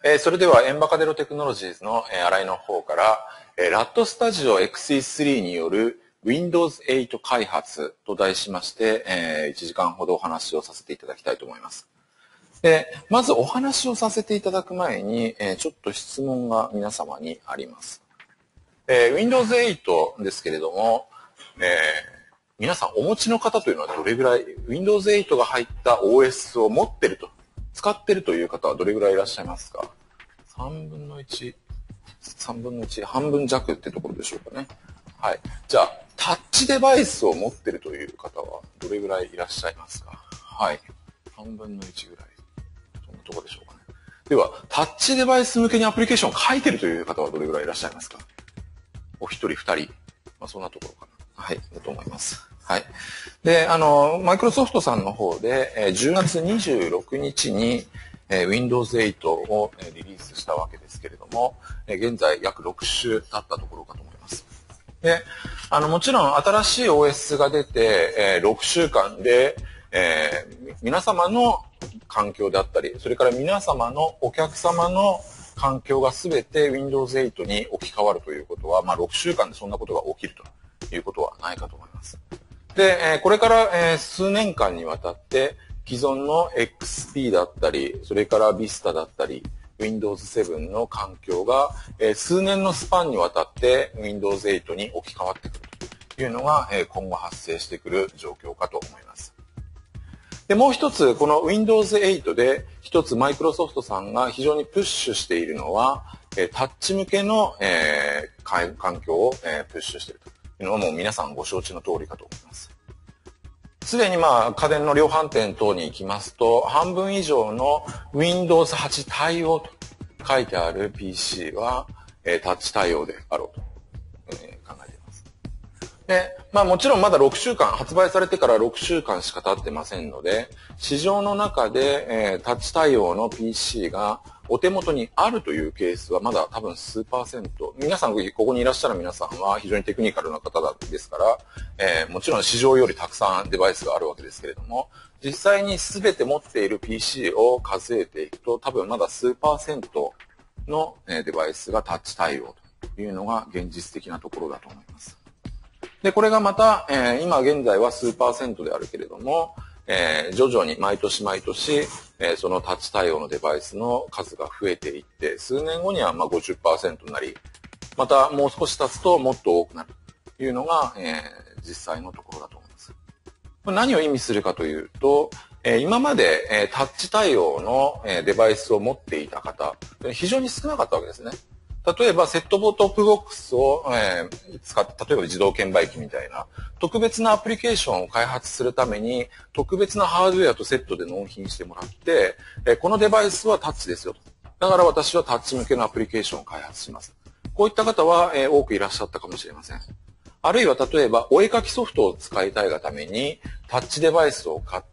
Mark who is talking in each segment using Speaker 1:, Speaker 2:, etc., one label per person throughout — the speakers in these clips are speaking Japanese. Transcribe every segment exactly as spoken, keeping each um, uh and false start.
Speaker 1: えー、それではエンバカデロテクノロジーズの、えー、新井の方から、えー、ラット Studio エックスイースリー による ウィンドウズエイト 開発と題しまして、えー、いちじかんほどお話をさせていただきたいと思います。で、まずお話をさせていただく前に、えー、ちょっと質問が皆様にあります。えー、ウィンドウズエイト ですけれども、えー、皆さんお持ちの方というのはどれぐらい、ウィンドウズエイト が入った オーエス を持っていると、使っているという方はどれぐらいいらっしゃいますか？さんぶんのいち、さんぶんのいち、半分弱ってところでしょうかね。はい。じゃあ、タッチデバイスを持っているという方はどれぐらいいらっしゃいますか？はい。さんぶんのいちぐらい。そんなところでしょうかね。では、タッチデバイス向けにアプリケーションを書いているという方はどれぐらいいらっしゃいますか？お一人、二人。まあ、そんなところかな。はい。だと思います。はい。で、あの、マイクロソフトさんの方で、じゅうがつにじゅうろくにちに、ウィンドウズエイト をリリースしたわけですけれども、現在約ろく週経ったところかと思います。で、あの、もちろん新しい オーエス が出て、ろくしゅうかんで、えー、皆様の環境であったり、それから皆様のお客様の環境がすべて ウィンドウズエイト に置き換わるということは、まあ、ろくしゅうかんでそんなことが起きるということはないかと思います。で、これから数年間にわたって既存の エックスピー だったり、それから ビスタ だったり、ウィンドウズセブン の環境が数年のスパンにわたって ウィンドウズエイト に置き換わってくるというのが今後発生してくる状況かと思います。で、もう一つ、この ウィンドウズエイト で一つマイクロソフトさんが非常にプッシュしているのは、タッチ向けの環境をプッシュしていると。というのはもう皆さんご承知の通りかと思います。すでにまあ家電の量販店等に行きますと半分以上の ウィンドウズエイト 対応と書いてある ピーシー は、えー、タッチ対応であろうと、えー、考えています。で、まあもちろんまだろくしゅうかん、発売されてからろくしゅうかんしか経ってませんので、市場の中で、えー、タッチ対応の ピーシー がお手元にあるというケースはまだ多分数パーセント。皆さん、ここにいらっしゃる皆さんは非常にテクニカルな方ですから、えー、もちろん市場よりたくさんデバイスがあるわけですけれども、実際に全て持っている ピーシー を数えていくと多分まだ数パーセントのデバイスがタッチ対応というのが現実的なところだと思います。で、これがまた、えー、今現在は数パーセントであるけれども、えー、徐々に毎年毎年、えー、そのタッチ対応のデバイスの数が増えていって、数年後にはまあ ごじゅっパーセント になり、またもう少し経つともっと多くなるというのが、えー、実際のところだと思います。これ何を意味するかというと、えー、今まで、えー、タッチ対応の、えー、デバイスを持っていた方、非常に少なかったわけですね。例えば、セットボトップボックスを、えー、使って、例えば自動券売機みたいな、特別なアプリケーションを開発するために、特別なハードウェアとセットで納品してもらって、えー、このデバイスはタッチですよと。だから私はタッチ向けのアプリケーションを開発します。こういった方は、えー、多くいらっしゃったかもしれません。あるいは、例えば、お絵描きソフトを使いたいがために、タッチデバイスを買って、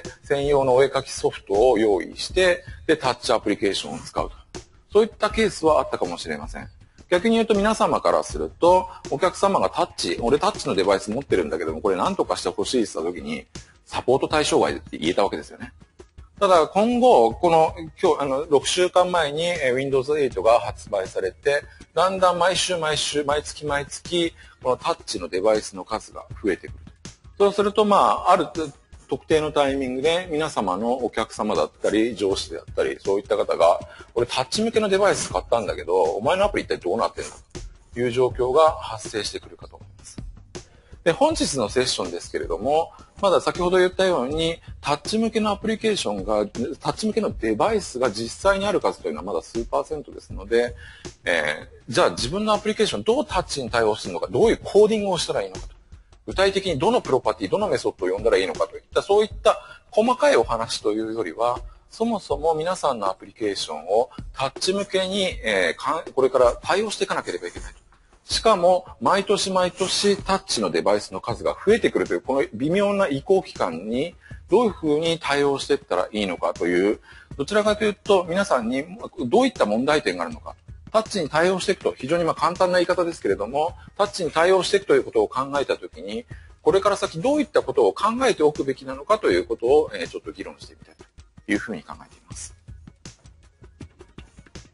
Speaker 1: 専用のお絵描きソフトを用意して、で、タッチアプリケーションを使うと。そういったケースはあったかもしれません。逆に言うと皆様からすると、お客様がタッチ、俺タッチのデバイス持ってるんだけども、これ何とかしてほしいって言った時に、サポート対象外って言えたわけですよね。ただ今後、この今日、あの、ろくしゅうかんまえに ウィンドウズエイト が発売されて、だんだん毎週毎週、毎月毎月、このタッチのデバイスの数が増えてくる。そうすると、まあ、ある特定のタイミングで皆様のお客様だったり上司であったりそういった方が俺タッチ向けのデバイス買ったんだけどお前のアプリ一体どうなってんのという状況が発生してくるかと思います。で、本日のセッションですけれどもまだ先ほど言ったようにタッチ向けのアプリケーションがタッチ向けのデバイスが実際にある数というのはまだ数パーセントですので、えー、じゃあ自分のアプリケーションどうタッチに対応するのかどういうコーディングをしたらいいのかと具体的にどのプロパティ、どのメソッドを呼んだらいいのかといった、そういった細かいお話というよりは、そもそも皆さんのアプリケーションをタッチ向けに、えー、これから対応していかなければいけない。しかも、毎年毎年タッチのデバイスの数が増えてくるという、この微妙な移行期間に、どういうふうに対応していったらいいのかという、どちらかというと、皆さんにどういった問題点があるのか。タッチに対応していくと、非常にまあ簡単な言い方ですけれども、タッチに対応していくということを考えたときに、これから先どういったことを考えておくべきなのかということを、えー、ちょっと議論してみたいというふうに考えています。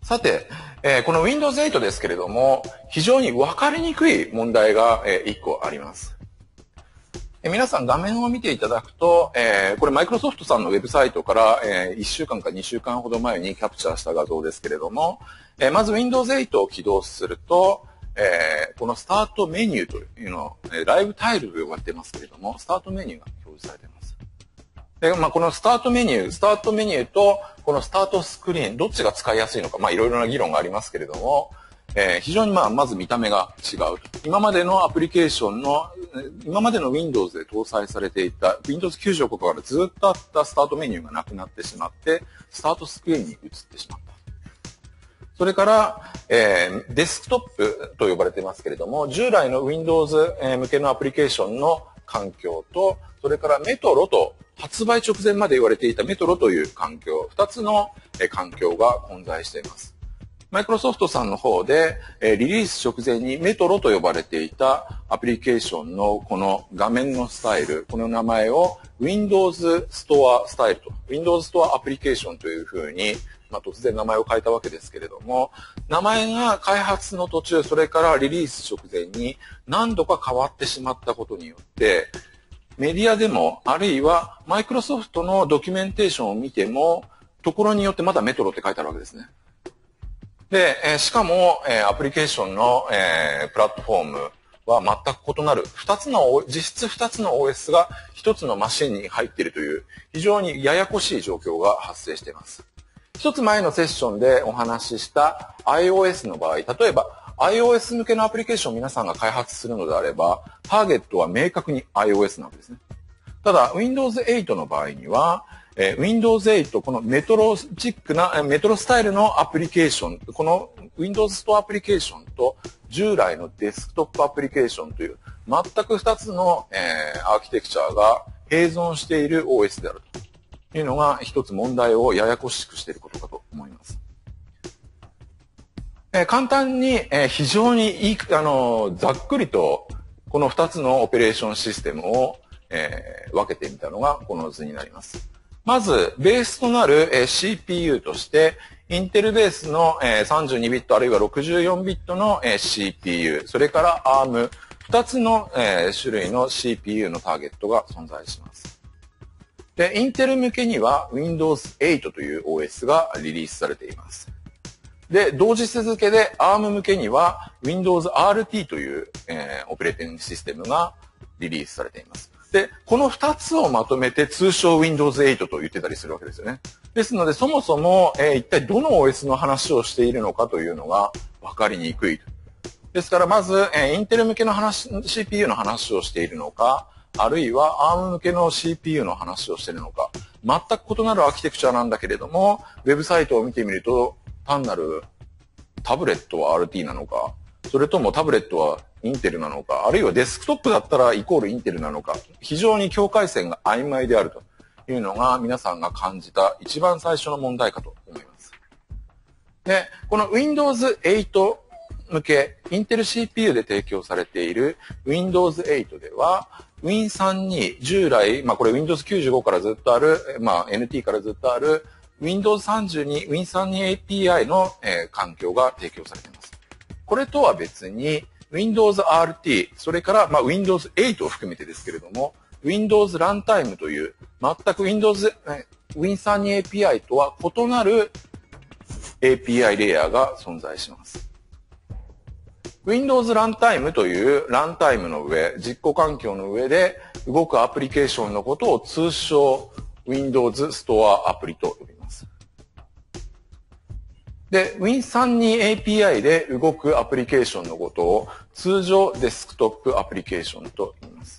Speaker 1: さて、えー、この ウィンドウズエイト ですけれども、非常に分かりにくい問題が、えー、いっこあります。えー、皆さん画面を見ていただくと、えー、これマイクロソフトさんのウェブサイトから、えー、いっしゅうかんかにしゅうかんほど前にキャプチャーした画像ですけれども、えー、まず ウィンドウズエイト を起動すると、えー、このスタートメニューというのを、えー、ライブタイルと呼ばれていますけれども、スタートメニューが表示されています。で、まあ、このスタートメニュー、スタートメニューとこのスタートスクリーン、どっちが使いやすいのか、まあ、いろいろな議論がありますけれども、えー、非常にまあ、まず見た目が違う。今までのアプリケーションの、今までの Windows で搭載されていた ウィンドウズきゅうじゅうろく からずっとあったスタートメニューがなくなってしまって、スタートスクリーンに移ってしまった。それから、えー、デスクトップと呼ばれていますけれども、従来の Windows 向けのアプリケーションの環境と、それからメトロと、発売直前まで言われていたメトロという環境、二つの環境が混在しています。マイクロソフトさんの方で、リリース直前にメトロと呼ばれていたアプリケーションのこの画面のスタイル、この名前を Windows Store スタイルと、Windows Store アプリケーションというふうに、まあ、突然名前を変えたわけですけれども、名前が開発の途中、それからリリース直前に何度か変わってしまったことによって、メディアでも、あるいはマイクロソフトのドキュメンテーションを見ても、ところによってまだメトロって書いてあるわけですね。で、えー、しかも、えー、アプリケーションの、えー、プラットフォームは全く異なる、二つの、実質二つの オーエス が一つのマシンに入っているという、非常にややこしい状況が発生しています。一つ前のセッションでお話しした iOS の場合、例えば iOS 向けのアプリケーションを皆さんが開発するのであれば、ターゲットは明確に iOS なわけですね。ただ、ウィンドウズエイト の場合には、えー、ウィンドウズエイト、このメトロチックな、メトロスタイルのアプリケーション、この Windows Store アプリケーションと従来のデスクトップアプリケーションという全く二つの、えー、アーキテクチャが併存している オーエス であるというのが一つ問題をややこしくしていることかと思います。えー、簡単に、えー、非常にいい、あの、ざっくりとこの二つのオペレーションシステムを、えー、分けてみたのがこの図になります。まず、ベースとなる シーピーユー として、インテルベースのさんじゅうにビットあるいはろくじゅうよんビットの シーピーユー、それから アーム、二つの種類の シーピーユー のターゲットが存在します。で、インテル向けには ウィンドウズエイト という オーエス がリリースされています。で、同時続けで アーム 向けには ウィンドウズアールティー という、えー、オペレーティングシステムがリリースされています。で、この二つをまとめて通称 ウィンドウズエイト と言ってたりするわけですよね。ですので、そもそも、えー、一体どの オーエス の話をしているのかというのが分かりにくい。ですから、まず、えー、インテル向けの話、シーピーユー の話をしているのか、あるいは アーム 向けの シーピーユー の話をしているのか、全く異なるアーキテクチャなんだけれども、ウェブサイトを見てみると、単なるタブレットは アールティー なのか、それともタブレットはインテルなのか、あるいはデスクトップだったらイコールインテルなのか、非常に境界線が曖昧であるというのが皆さんが感じた一番最初の問題かと思います。で、この ウィンドウズエイト 向け、インテル シーピーユー で提供されている ウィンドウズエイト では、ウィンさんじゅうに 従来、まあこれ ウィンドウズきゅうじゅうご からずっとある、まあ エヌティー からずっとある ウィンドウズさんじゅうに、ウィンさんじゅうに エーピーアイ の、えー、環境が提供されています。これとは別に ウィンドウズアールティー、それから、まあ、ウィンドウズエイト を含めてですけれども、Windows Runtime という、全く Windows、ウィンさんじゅうに エーピーアイ とは異なる エーピーアイ レイヤーが存在します。Windows Runtime というランタイムの上、実行環境の上で動くアプリケーションのことを通称 Windows Store アプリと呼びます。で、ウィンさんじゅうに エーピーアイ で動くアプリケーションのことを通常デスクトップアプリケーションと言います。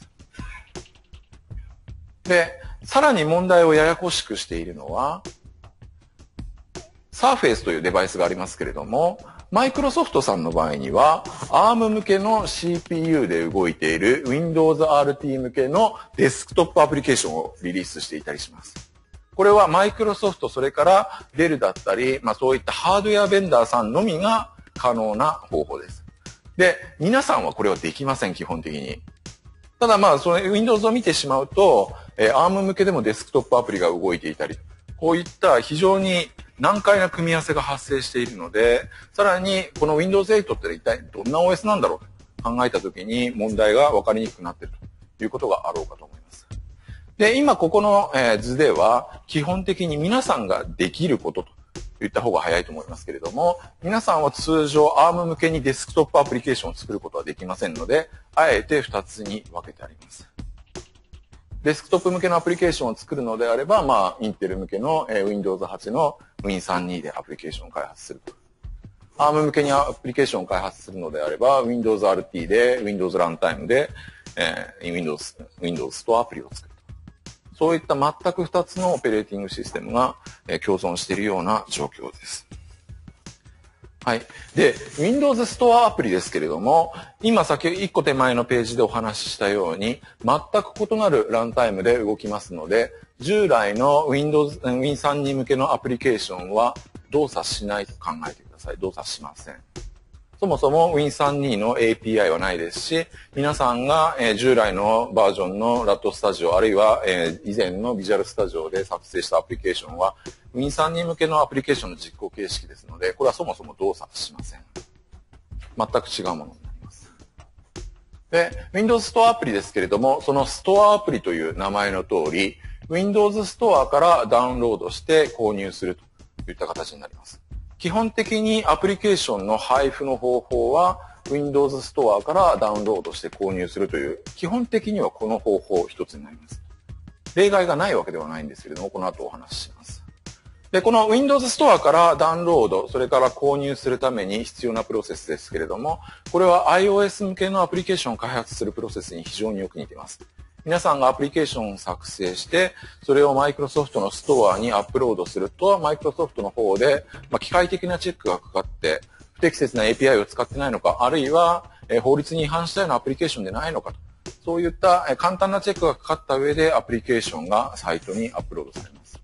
Speaker 1: で、さらに問題をややこしくしているのは、Surface というデバイスがありますけれども、マイクロソフトさんの場合には、アーム 向けの シーピーユー で動いている ウィンドウズアールティー 向けのデスクトップアプリケーションをリリースしていたりします。これはマイクロソフト、それからデルだったり、まあそういったハードウェアベンダーさんのみが可能な方法です。で、皆さんはこれはできません、基本的に。ただまあ、その Windows を見てしまうと、えー、アーム 向けでもデスクトップアプリが動いていたり、こういった非常に難解な組み合わせが発生しているので、さらにこの ウィンドウズエイト って一体どんな オーエス なんだろうと考えたときに問題が分かりにくくなっているということがあろうかと思います。で、今ここの図では基本的に皆さんができることと言った方が早いと思いますけれども、皆さんは通常 アーム 向けにデスクトップアプリケーションを作ることはできませんので、あえてふたつに分けてあります。デスクトップ向けのアプリケーションを作るのであれば、まあ、インテル向けの ウィンドウズエイト の ウィンさんじゅうに でアプリケーションを開発すると。アーム 向けにアプリケーションを開発するのであれば、ウィンドウズアールティー で Windows Runtime で、えー、Windows、Windows ストアアプリを作ると。そういった全くふたつのオペレーティングシステムが、えー、共存しているような状況です。はい。で、Windows Store アプリですけれども、今先いっこ手前のページでお話ししたように、全く異なるランタイムで動きますので、従来の Windows、ウィンさんじゅうに 向けのアプリケーションは動作しないと考えてください。動作しません。そもそも ウィンさんじゅうに の エーピーアイ はないですし、皆さんが従来のバージョンの ラット Studio あるいは以前の Visual Studio で作成したアプリケーションはウィンさんじゅうに 向けのアプリケーションの実行形式ですので、これはそもそも動作しません。全く違うものになります。で、Windows Store アプリですけれども、その Store アプリという名前の通り、Windows Store からダウンロードして購入するといった形になります。基本的にアプリケーションの配布の方法は Windows Store からダウンロードして購入するという、基本的にはこの方法一つになります。例外がないわけではないんですけれども、この後お話しします。で、この Windows Store からダウンロード、それから購入するために必要なプロセスですけれども、これは iOS 向けのアプリケーションを開発するプロセスに非常によく似ています。皆さんがアプリケーションを作成して、それをマイクロソフトのストアにアップロードすると、マイクロソフトの方で、まあ、機械的なチェックがかかって、不適切な エーピーアイ を使ってないのか、あるいは、え法律に違反したようなアプリケーションでないのかと、そういったえ簡単なチェックがかかった上でアプリケーションがサイトにアップロードされます。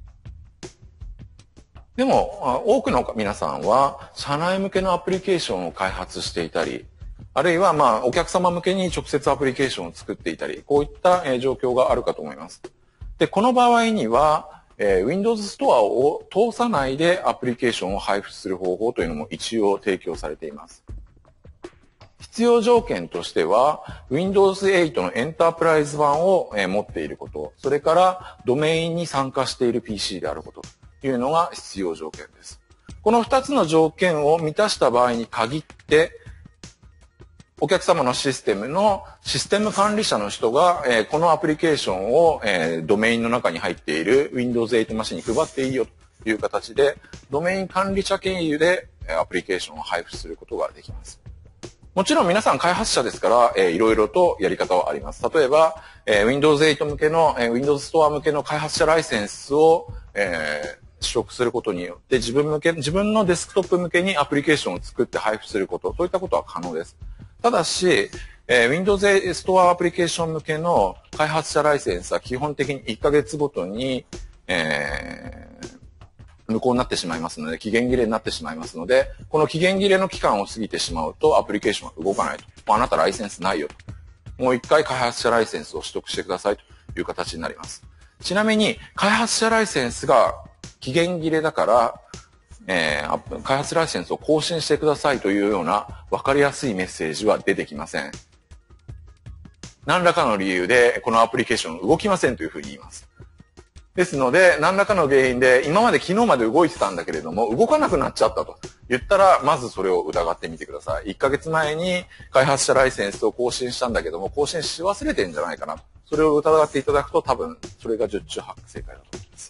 Speaker 1: でも、多くの皆さんは、社内向けのアプリケーションを開発していたり、あるいは、まあ、お客様向けに直接アプリケーションを作っていたり、こういった状況があるかと思います。で、この場合には、えー、Windows Store を通さないでアプリケーションを配布する方法というのも一応提供されています。必要条件としては、ウィンドウズエイト のエンタープライズ版を、えー、持っていること、それからドメインに参加している ピーシー であることというのが必要条件です。このふたつの条件を満たした場合に限って、お客様のシステムのシステム管理者の人が、えー、このアプリケーションを、えー、ドメインの中に入っている ウィンドウズエイト マシンに配っていいよという形で、ドメイン管理者経由でアプリケーションを配布することができます。もちろん皆さん開発者ですから、えー、いろいろとやり方はあります。例えば、えー、ウィンドウズエイト 向けの、えー、Windows Store 向けの開発者ライセンスを、えー、取得することによって自分向け、自分のデスクトップ向けにアプリケーションを作って配布すること、そういったことは可能です。ただし、えー、Windows Store アプリケーション向けの開発者ライセンスは基本的にいっかげつごとに、えー、無効になってしまいますので、期限切れになってしまいますので、この期限切れの期間を過ぎてしまうとアプリケーションが動かないと。あなたライセンスないよと。もう一回開発者ライセンスを取得してくださいという形になります。ちなみに、開発者ライセンスが期限切れだから、えー、開発ライセンスを更新してくださいというような分かりやすいメッセージは出てきません。何らかの理由でこのアプリケーション動きませんというふうに言います。ですので、何らかの原因で今まで昨日まで動いてたんだけれども動かなくなっちゃったと言ったら、まずそれを疑ってみてください。いっかげつまえに開発者ライセンスを更新したんだけども更新し忘れてんじゃないかなと。それを疑っていただくと多分それが十中八九正解だと思います。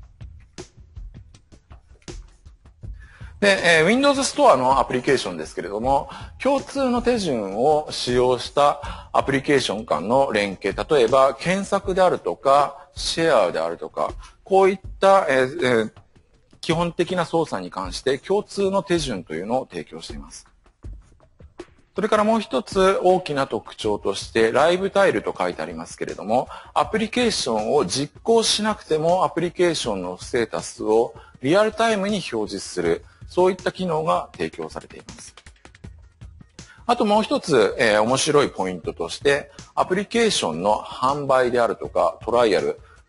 Speaker 1: で、えー、Windows Store のアプリケーションですけれども、共通の手順を使用したアプリケーション間の連携、例えば検索であるとか、シェアであるとか、こういった、えーえー、基本的な操作に関して共通の手順というのを提供しています。それからもう一つ大きな特徴として、ライブタイルと書いてありますけれども、アプリケーションを実行しなくてもアプリケーションのステータスをリアルタイムに表示する、そういった機能が提供されています。あともう一つ、えー、面白いポイントとして、アプリケーションの販売であるとかトライアル、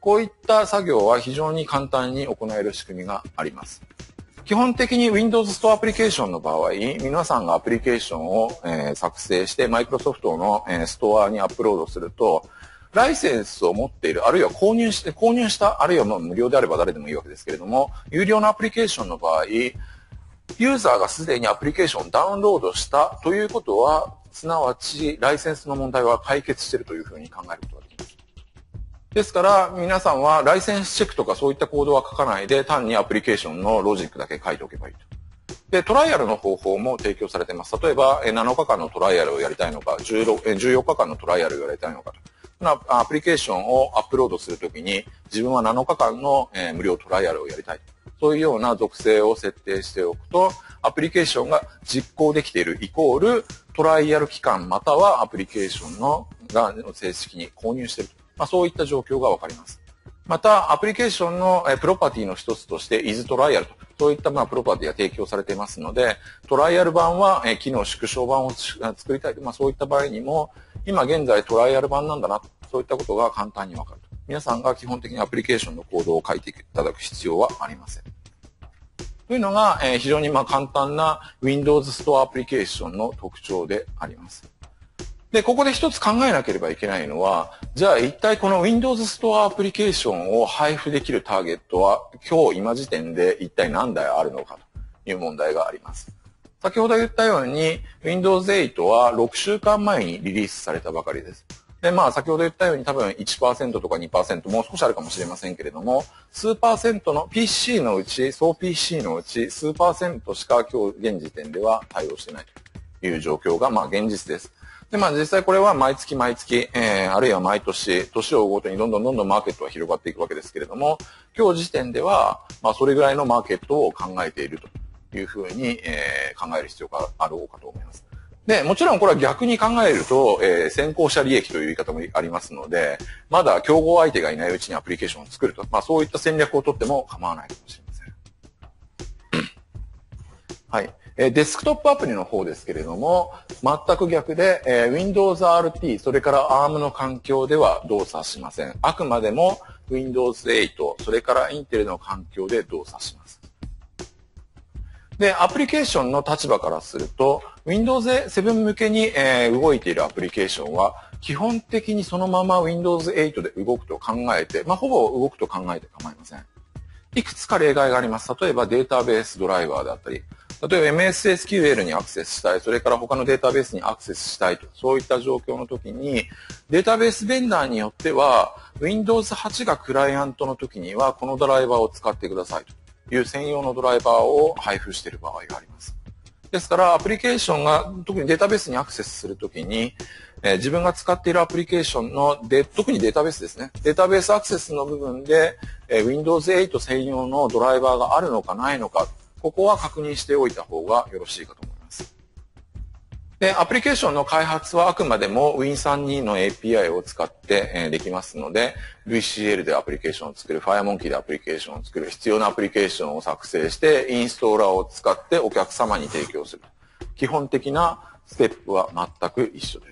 Speaker 1: こういった作業は非常に簡単に行える仕組みがあります。基本的に Windows Store アプリケーションの場合、皆さんがアプリケーションを、えー、作成して Microsoft の、えー、ストアにアップロードすると、ライセンスを持っている、あるいは購入して、購入した、あるいはまあ無料であれば誰でもいいわけですけれども、有料のアプリケーションの場合、ユーザーがすでにアプリケーションをダウンロードしたということは、すなわちライセンスの問題は解決しているというふうに考えることができます。ですから、皆さんはライセンスチェックとかそういったコードは書かないで、単にアプリケーションのロジックだけ書いておけばいいと。で、トライアルの方法も提供されています。例えば、なのかかんのトライアルをやりたいのか、じゅうよっかかんのトライアルをやりたいのかと。アプリケーションをアップロードするときに、自分はなのかかんの無料トライアルをやりたい。そういうような属性を設定しておくと、アプリケーションが実行できているイコール、トライアル期間またはアプリケーションのが正式に購入している。まあ、そういった状況がわかります。また、アプリケーションのプロパティの一つとして、is トライアルと、そういったまあプロパティが提供されていますので、トライアル版は機能縮小版を作りたいと、まあ、そういった場合にも、今現在トライアル版なんだな、そういったことが簡単にわかると。皆さんが基本的にアプリケーションのコードを書いていただく必要はありません。というのが、えー、非常にまあ簡単な Windows Store アプリケーションの特徴であります。で、ここで一つ考えなければいけないのは、じゃあ一体この Windows Store アプリケーションを配布できるターゲットは今日今時点で一体何台あるのかという問題があります。先ほど言ったように Windows エイトはろくしゅうかんまえにリリースされたばかりです。で、まあ先ほど言ったように多分 いちパーセント とか にパーセント もう少しあるかもしれませんけれども、数パーセントの ピーシー のうち、総 ピーシー のうち数パーセントしか今日現時点では対応してないという状況がまあ現実です。で、まあ実際これは毎月毎月、えー、あるいは毎年、年を追うごとにどんどんどんどんマーケットは広がっていくわけですけれども、今日時点では、まあそれぐらいのマーケットを考えているというふうに、えー、考える必要があろうかと思います。で、もちろんこれは逆に考えると、えー、先行者利益という言い方もありますので、まだ競合相手がいないうちにアプリケーションを作ると、まあそういった戦略をとっても構わないかもしれません。はい。デスクトップアプリの方ですけれども、全く逆で、えー、Windows アールティー、それから アーム の環境では動作しません。あくまでも Windows エイト、それから Intel の環境で動作します。で、アプリケーションの立場からすると、Windows セブン向けに、えー、動いているアプリケーションは、基本的にそのまま Windows エイトで動くと考えて、まあ、ほぼ動くと考えて構いません。いくつか例外があります。例えばデータベースドライバーであったり、例えば エムエスエスキューエル にアクセスしたい、それから他のデータベースにアクセスしたいと、そういった状況の時に、データベースベンダーによっては、ウィンドウズエイト がクライアントの時には、このドライバーを使ってくださいという専用のドライバーを配布している場合があります。ですから、アプリケーションが、特にデータベースにアクセスするときに、えー、自分が使っているアプリケーションので、特にデータベースですね。データベースアクセスの部分で、えー、ウィンドウズエイト 専用のドライバーがあるのかないのか、ここは確認しておいた方がよろしいかと思います。で、アプリケーションの開発はあくまでも ウィンさんじゅうに の エーピーアイ を使って、えー、できますので、ブイシーエル でアプリケーションを作る、FireMonkey でアプリケーションを作る、必要なアプリケーションを作成して、インストーラーを使ってお客様に提供する。基本的なステップは全く一緒です。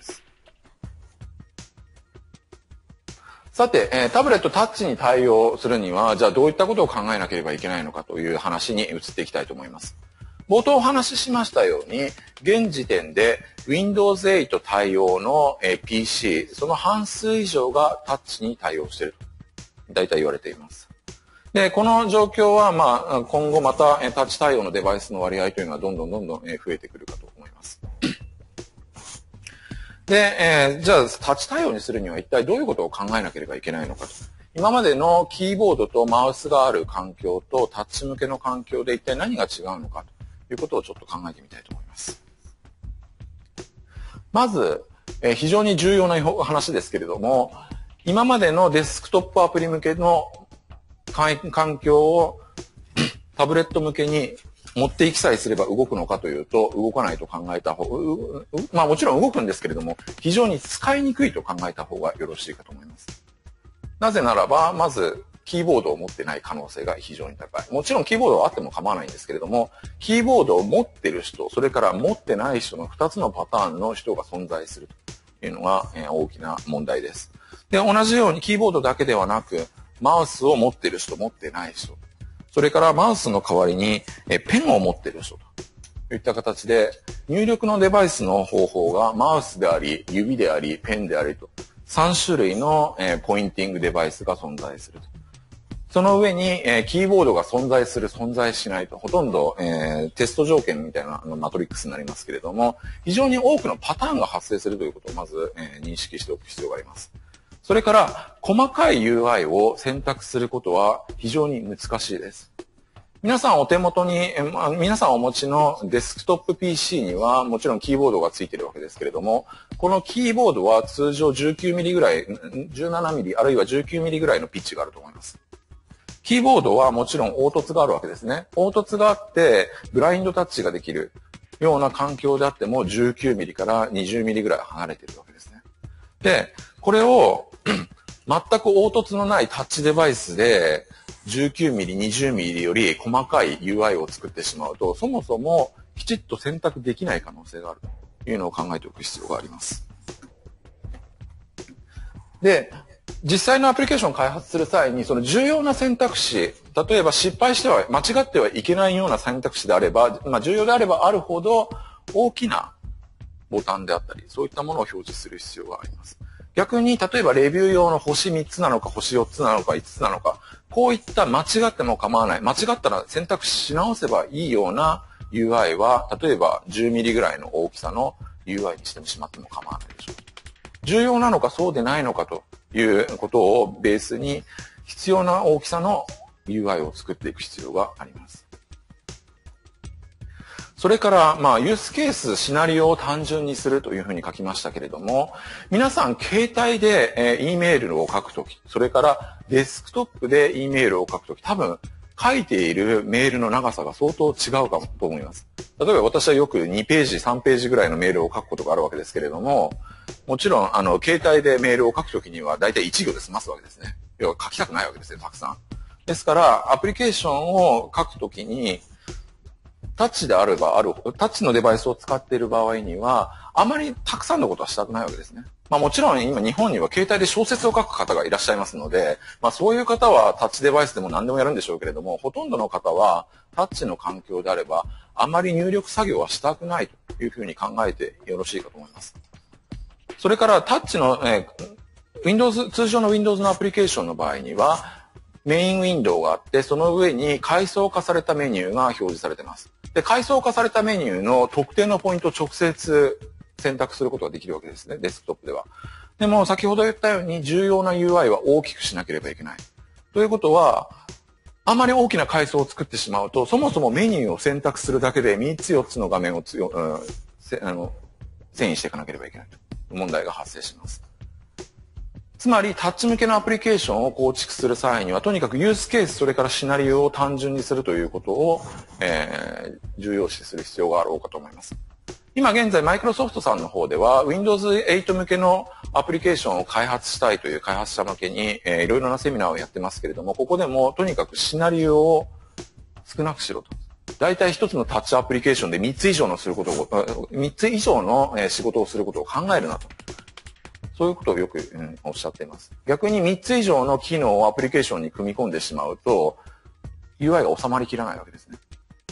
Speaker 1: さて、えー、タブレットタッチに対応するには、じゃあどういったことを考えなければいけないのかという話に移っていきたいと思います。冒頭お話ししましたように、現時点で ウィンドウズエイト 対応の ピーシー、その半数以上がタッチに対応していると、大体言われています。で、この状況は、まあ、今後またタッチ対応のデバイスの割合というのはどんどんどんどん増えてくるかと思います。で、えー、じゃあタッチ対応にするには一体どういうことを考えなければいけないのかと。今までのキーボードとマウスがある環境とタッチ向けの環境で一体何が違うのかということをちょっと考えてみたいと思います。まず、えー、非常に重要な話ですけれども、今までのデスクトップアプリ向けの環境をタブレット向けに持っていきさえすれば動くのかというと、動かないと考えた方、まあもちろん動くんですけれども、非常に使いにくいと考えた方がよろしいかと思います。なぜならば、まず、キーボードを持ってない可能性が非常に高い。もちろんキーボードはあっても構わないんですけれども、キーボードを持ってる人、それから持ってない人のふたつのパターンの人が存在するというのが大きな問題です。で、同じようにキーボードだけではなく、 マウスを持っている人、持ってない人。それからマウスの代わりにえペンを持っている人といった形で、入力のデバイスの方法がマウスであり、指であり、ペンでありと、さん種類のえポインティングデバイスが存在すると。その上に、えー、キーボードが存在する、存在しないと、ほとんど、えー、テスト条件みたいなあのマトリックスになりますけれども、非常に多くのパターンが発生するということをまず、えー、認識しておく必要があります。それから、細かい ユーアイ を選択することは非常に難しいです。皆さんお手元に、えー、皆さんお持ちのデスクトップ ピーシー にはもちろんキーボードがついているわけですけれども、このキーボードは通常じゅうきゅうミリぐらい、じゅうななミリあるいはじゅうきゅうミリぐらいのピッチがあると思います。キーボードはもちろん凹凸があるわけですね。凹凸があって、ブラインドタッチができるような環境であってもじゅうきゅうミリからにじゅうミリぐらい離れているわけですね。で、これを全く凹凸のないタッチデバイスでじゅうきゅうミリ、にじゅうミリより細かい ユーアイ を作ってしまうと、そもそもきちっと選択できない可能性があるというのを考えておく必要があります。で、実際のアプリケーションを開発する際に、その重要な選択肢、例えば失敗しては、間違ってはいけないような選択肢であれば、まあ重要であればあるほど大きなボタンであったり、そういったものを表示する必要があります。逆に、例えばレビュー用の星みっつなのか、星よっつなのか、いつつなのか、こういった間違っても構わない、間違ったら選択し直せばいいような ユーアイ は、例えばじゅうミリぐらいの大きさの ユーアイ にしてしまっても構わないでしょう。重要なのかそうでないのかということをベースに必要な大きさの ユーアイ を作っていく必要があります。それから、まあ、ユースケース、シナリオを単純にするというふうに書きましたけれども、皆さん、携帯で、えー、E メールを書くとき、それからデスクトップで E メールを書くとき、多分、書いているメールの長さが相当違うかと思います。例えば私はよくにページ、さんページぐらいのメールを書くことがあるわけですけれども、もちろん、あの、携帯でメールを書くときには、だいたいいち行で済ますわけですね。要は書きたくないわけですよ、たくさん。ですから、アプリケーションを書くときに、タッチであればある、タッチのデバイスを使っている場合には、あまりたくさんのことはしたくないわけですね。まあもちろん今日本には携帯で小説を書く方がいらっしゃいますので、まあそういう方はタッチデバイスでも何でもやるんでしょうけれども、ほとんどの方はタッチの環境であれば、あまり入力作業はしたくないというふうに考えてよろしいかと思います。それからタッチの、えー、Windows、通常の Windows のアプリケーションの場合には、メインウィンドウがあって、その上に階層化されたメニューが表示されています。で、階層化されたメニューの特定のポイントを直接選択することができるわけですね、デスクトップでは。でも、先ほど言ったように重要な ユーアイ は大きくしなければいけない。ということは、あまり大きな階層を作ってしまうと、そもそもメニューを選択するだけでみっつよっつの画面をつよ、うん、せあの遷移していかなければいけないという問題が発生します。つまりタッチ向けのアプリケーションを構築する際にはとにかくユースケースそれからシナリオを単純にするということを、えー、重要視する必要があろうかと思います。今現在マイクロソフトさんの方では ウィンドウズエイト 向けのアプリケーションを開発したいという開発者向けに、えー、いろいろなセミナーをやってますけれども、ここでもとにかくシナリオを少なくしろと。大体一つのタッチアプリケーションでみっつ以上のすることを、みっつ以上の仕事をすることを考えるなと。そういうことをよく、うん、おっしゃっています。逆にみっつ以上の機能をアプリケーションに組み込んでしまうと、ユーアイ が収まりきらないわけですね。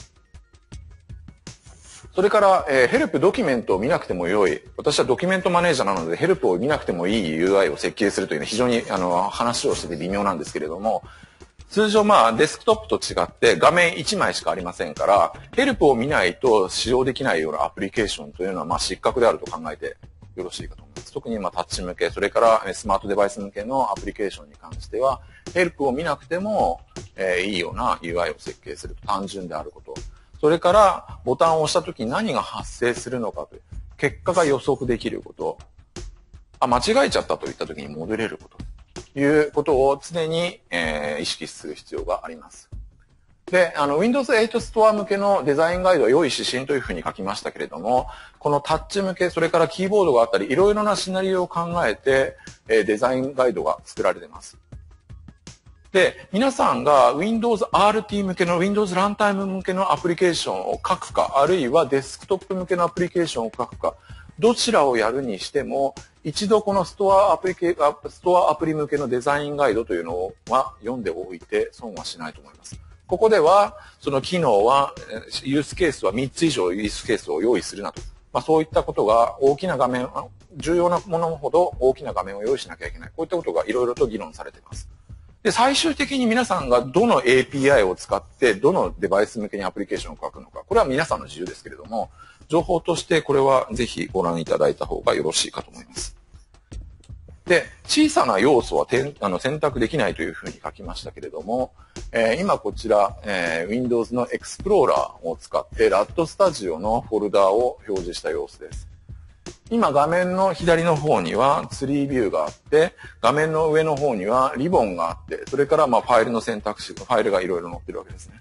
Speaker 1: それから、えー、ヘルプドキュメントを見なくても良い。私はドキュメントマネージャーなので、ヘルプを見なくてもいい ユーアイ を設計するというのは非常にあの話をしてて微妙なんですけれども、通常まあデスクトップと違って画面いちまいしかありませんから、ヘルプを見ないと使用できないようなアプリケーションというのはまあ失格であると考えてよろしいかと思います。特にまあタッチ向け、それからスマートデバイス向けのアプリケーションに関しては、ヘルプを見なくても、えー、いいような ユーアイ を設計すると単純であること。それからボタンを押したときに何が発生するのかという、結果が予測できること。あ、間違えちゃったといったときに戻れること。ということを常に、えー、意識する必要があります。で、あの、ウィンドウズエイト ストア向けのデザインガイドは良い指針というふうに書きましたけれども、このタッチ向け、それからキーボードがあったり、いろいろなシナリオを考えて、えー、デザインガイドが作られています。で、皆さんが ウィンドウズアールティー 向けの Windows ランタイム向けのアプリケーションを書くか、あるいはデスクトップ向けのアプリケーションを書くか、 どちらをやるにしても、一度このストアアプリケ、ストアアプリ向けのデザインガイドというのは読んでおいて損はしないと思います。ここでは、その機能は、ユースケースはみっつ以上ユースケースを用意するなと。まあそういったことが大きな画面、重要なものほど大きな画面を用意しなきゃいけない。こういったことがいろいろと議論されています。で、最終的に皆さんがどの エーピーアイ を使ってどのデバイス向けにアプリケーションを書くのか、これは皆さんの自由ですけれども、情報としてこれはぜひご覧いただいた方がよろしいかと思います。で、小さな要素はあの選択できないというふうに書きましたけれども、えー、今こちら、えー、Windows の Explorer を使って ラット Studio のフォルダを表示した様子です。今画面の左の方にはツリービューがあって、画面の上の方にはリボンがあって、それからまあファイルの選択肢、ファイルがいろいろ載ってるわけですね。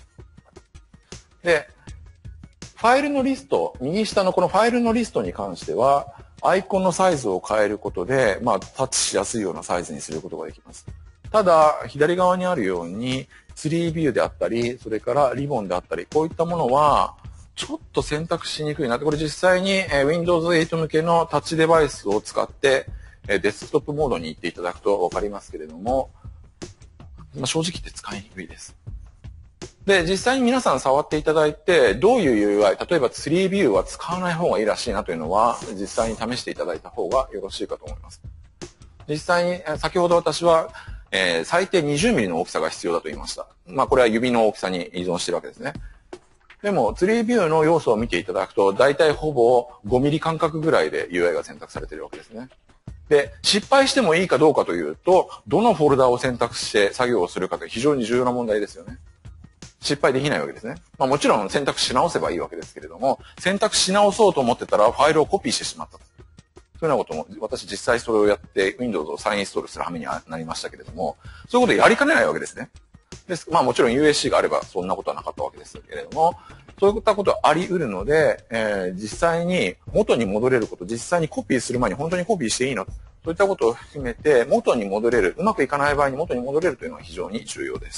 Speaker 1: で、ファイルのリスト、右下のこのファイルのリストに関しては、アイコンのサイズを変えることで、まあ、タッチしやすいようなサイズにすることができます。ただ、左側にあるように、ツリービューであったり、それからリボンであったり、こういったものは、ちょっと選択しにくいなって、これ実際に Windows エイト向けのタッチデバイスを使って、デスクトップモードに行っていただくとわかりますけれども、まあ、正直言って使いにくいです。で、実際に皆さん触っていただいて、どういう ユーアイ、例えばツリービューは使わない方がいいらしいなというのは、実際に試していただいた方がよろしいかと思います。実際に、先ほど私は、えー、最低にじゅうミリの大きさが必要だと言いました。まあ、これは指の大きさに依存しているわけですね。でも、ツリービューの要素を見ていただくと、大体ほぼごミリ間隔ぐらいで ユーアイ が選択されているわけですね。で、失敗してもいいかどうかというと、どのフォルダを選択して作業をするかという非常に重要な問題ですよね。失敗できないわけですね。まあもちろん選択し直せばいいわけですけれども、選択し直そうと思ってたらファイルをコピーしてしまったと。そういうようなことも、私実際それをやって Windows を再インストールする羽目になりましたけれども、そういうことをやりかねないわけですね。です。まあもちろん ユーエスシー があればそんなことはなかったわけですけれども、そういったことはあり得るので、えー、実際に元に戻れること、実際にコピーする前に本当にコピーしていいの？そういったことを含めて元に戻れる、うまくいかない場合に元に戻れるというのは非常に重要です。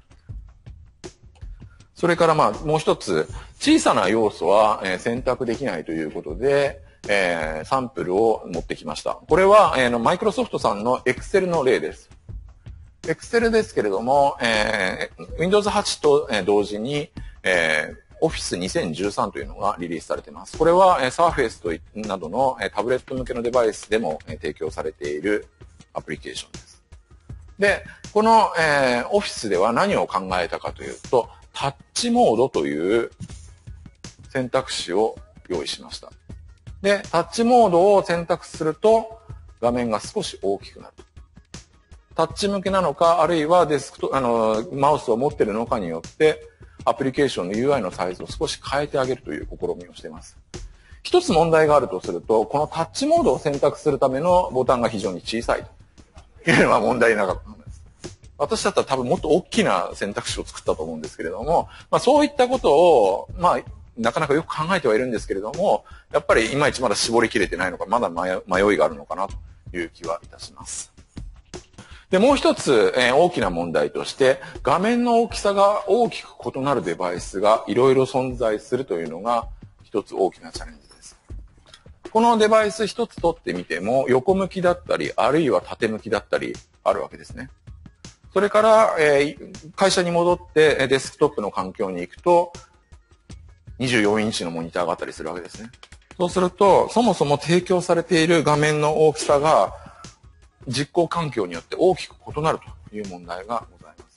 Speaker 1: それからまあもう一つ、小さな要素は選択できないということで、えー、サンプルを持ってきました。これは、えー、マイクロソフトさんの Excel の例です。Excel ですけれども、えー、Windows はちと同時に、えー、Office にせんじゅうさんというのがリリースされています。これは Surface となどのタブレット向けのデバイスでも提供されているアプリケーションです。で、この、えー、Office では何を考えたかというと、タッチモードという選択肢を用意しました。で、タッチモードを選択すると画面が少し大きくなる。タッチ向けなのか、あるいはデスクト、あの、マウスを持っているのかによって、アプリケーションの ユーアイ のサイズを少し変えてあげるという試みをしています。一つ問題があるとすると、このタッチモードを選択するためのボタンが非常に小さいというのは問題なかったんです。私だったら多分もっと大きな選択肢を作ったと思うんですけれども、まあそういったことを、まあ、なかなかよく考えてはいるんですけれども、やっぱりいまいちまだ絞りきれてないのか、まだ迷いがあるのかなという気はいたします。で、もう一つ、えー、大きな問題として、画面の大きさが大きく異なるデバイスがいろいろ存在するというのが一つ大きなチャレンジです。このデバイス一つ取ってみても、横向きだったり、あるいは縦向きだったりあるわけですね。それから、えー、会社に戻ってデスクトップの環境に行くと、にじゅうよんインチのモニターがあったりするわけですね。そうすると、そもそも提供されている画面の大きさが、実行環境によって大きく異なるという問題がございます。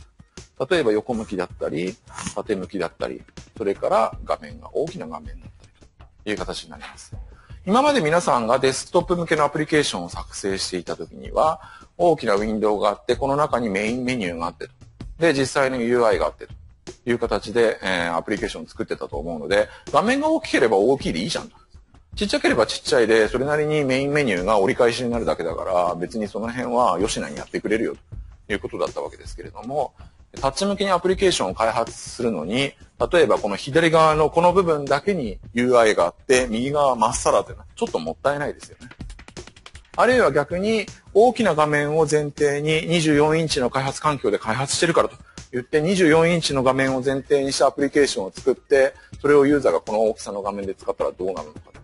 Speaker 1: 例えば横向きだったり、縦向きだったり、それから画面が大きな画面だったりという形になります。今まで皆さんがデスクトップ向けのアプリケーションを作成していたときには、大きなウィンドウがあって、この中にメインメニューがあってと。で、実際の ユーアイ があってという形で、えー、アプリケーションを作ってたと思うので、画面が大きければ大きいでいいじゃんと。ちっちゃければちっちゃいで、それなりにメインメニューが折り返しになるだけだから、別にその辺はよしなにやってくれるよということだったわけですけれども、タッチ向けにアプリケーションを開発するのに、例えばこの左側のこの部分だけに ユーアイ があって、右側はまっさらというのはちょっともったいないですよね。あるいは逆に大きな画面を前提ににじゅうよんインチの開発環境で開発してるからと言ってにじゅうよんインチの画面を前提にしたアプリケーションを作って、それをユーザーがこの大きさの画面で使ったらどうなるのか。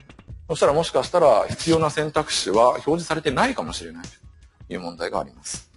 Speaker 1: そしたらもしかしたら必要な選択肢は表示されてないかもしれないという問題があります。